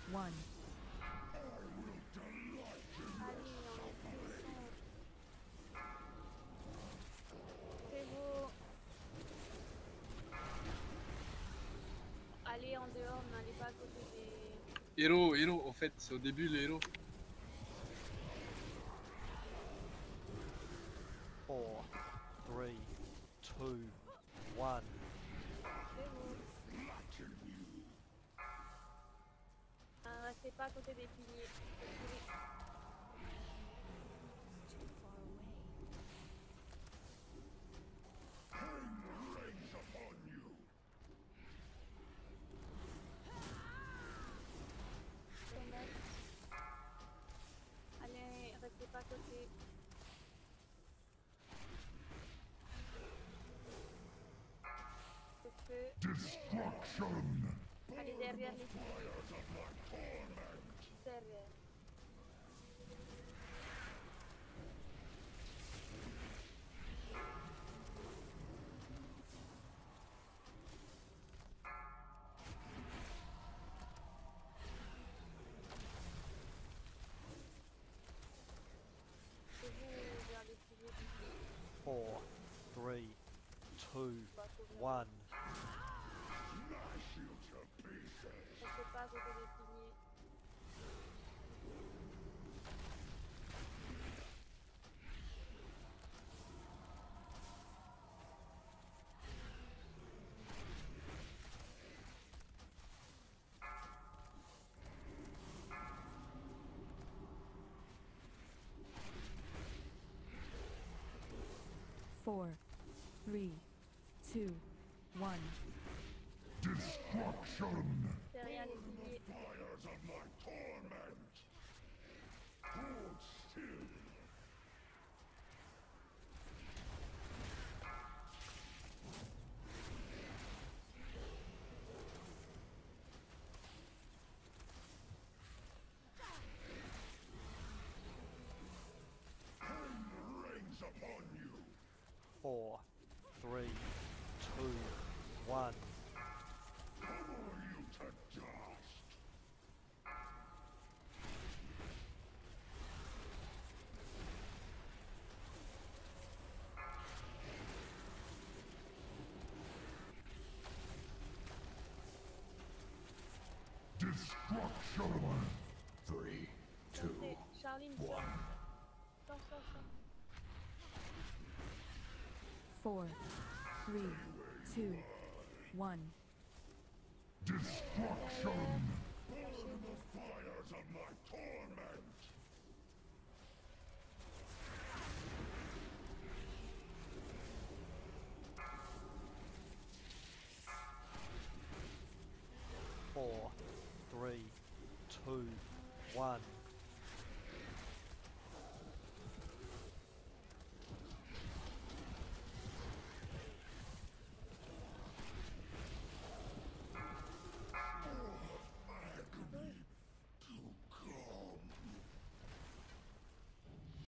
one. Allez, on descend. C'est beau. Allez en dehors, n'allez pas à côté des... Héros, en fait, c'est au début les héros. 4, 3, 2, 1. C'est beau. Restez pas à côté des piliers. Allez, restez pas à côté. Le feu. Destruction! Allez, derrière les piliers. Derrière. C'est vous, vers les piliers. 4, 3, 2, Bah, faut venir. 1. Smash you to pieces! Restez pas à côté des piliers. Four, three, two, one. Destruction! Derrière les piliers. Fires of my torment! Hold still! Pain rains upon you! 4, 3, 2, 1. Pummel you to dust! Destruction! 3, 2, Montez. Charline, sors. Sors. Four, three, two, one. destruction!